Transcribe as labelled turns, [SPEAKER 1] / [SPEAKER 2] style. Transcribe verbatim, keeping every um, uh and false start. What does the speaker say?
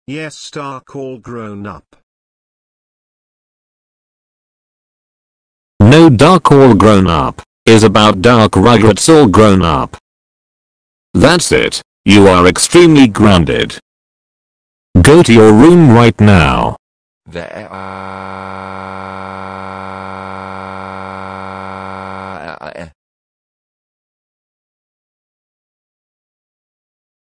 [SPEAKER 1] Yes, dark all grown up.
[SPEAKER 2] No, dark all grown up is about dark rugrats all grown up. That's it, you are extremely grounded. Go to your room right now.
[SPEAKER 3] There.